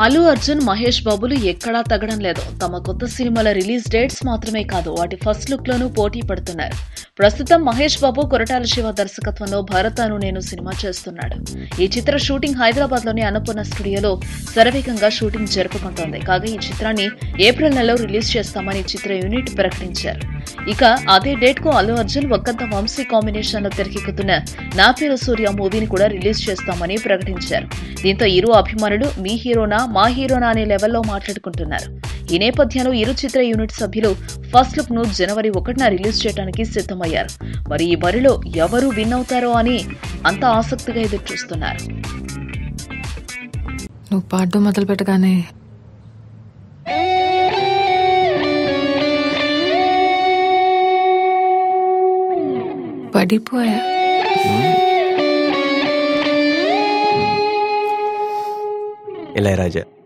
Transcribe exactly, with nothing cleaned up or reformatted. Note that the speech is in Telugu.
అల్లు అర్జున్, మహేష్ బాబులు ఎక్కడా తగ్గడం లేదు. తమ కొత్త సినిమాల రిలీజ్ డేట్స్ మాత్రమే కాదు, వాటి ఫస్ట్ లుక్ లోనూ పోటీ పడుతున్నారు. ప్రస్తుతం మహేష్ బాబు కొరటాల శివ దర్శకత్వంలో భరత్ అను నేను సినిమా చేస్తున్నాడు. ఈ చిత్ర షూటింగ్ హైదరాబాద్ లోని అన్నపూర్ణ స్టూడియోలో శరవేగంగా షూటింగ్ జరుపుకుంటోంది. కాగా ఈ చిత్రాన్ని ఏప్రిల్ నెలలో రిలీజ్ చేస్తామని చిత్ర యూనిట్ ప్రకటించారు. ఇక అదే డేట్ కు అల్లు అర్జున్ ఒక్కంత వంశీ కాంబినేషన్ లో తెరకెక్కుతున్న నా పేరు సూర్య మూవీని కూడా రిలీజ్ చేస్తామని ప్రకటించారు. దీంతో ఇరు అభిమానులు మీ హీరోనా మా హీరోనా అనే లెవెల్లో మాట్లాడుకుంటున్నారు. ఈ నేపథ్యంలో ఇరు చిత్ర యూనిట్ సభ్యులు ఫస్ట్ లుక్ ను జనవరి ఒకటిన రిలీజ్ చేయడానికి సిద్ధమయ్యారు. మరి ఈ బరిలో ఎవరు విన్ అవుతారో అని అంత ఆసక్తిగా ఎదురు చూస్తున్నారు. నువ్వు పాడడం మొదలు పెట్టగానే పడిపోయా. ఇళయరాజా